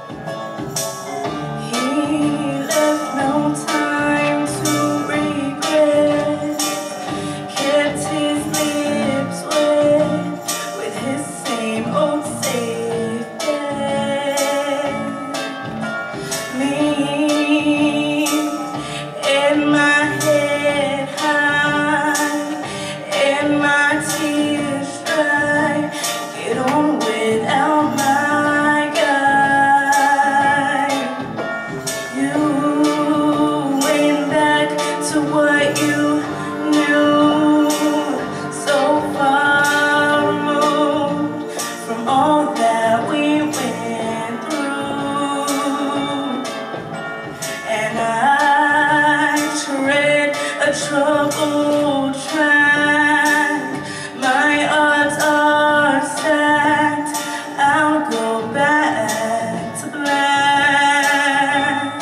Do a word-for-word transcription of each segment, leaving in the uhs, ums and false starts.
Troubled track, my odds are stacked. I'll go back to black.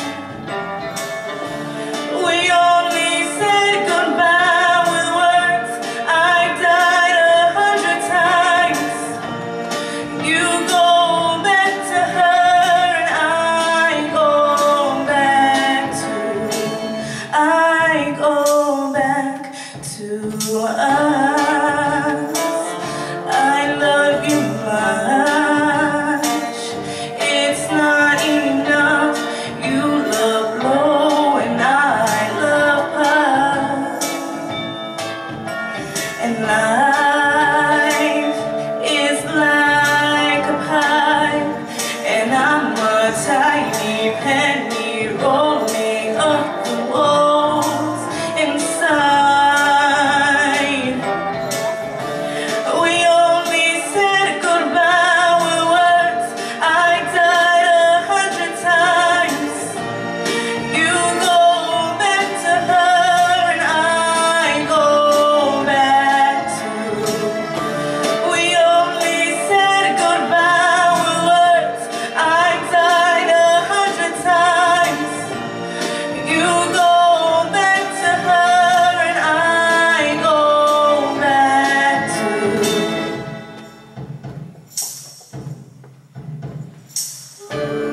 We only said goodbye with words. I died a hundred times. You go back to her, and I go back to I go back to us. I love you much. It's not enough. You love low and I love high. And life is like a pipe, and I'm a tiny penny rolling up the walls inside. We only said goodbye with words. I died a hundred times. You go back to her, and I go back to. We only said goodbye with words. I died a hundred times. You go back to her, and I go back to.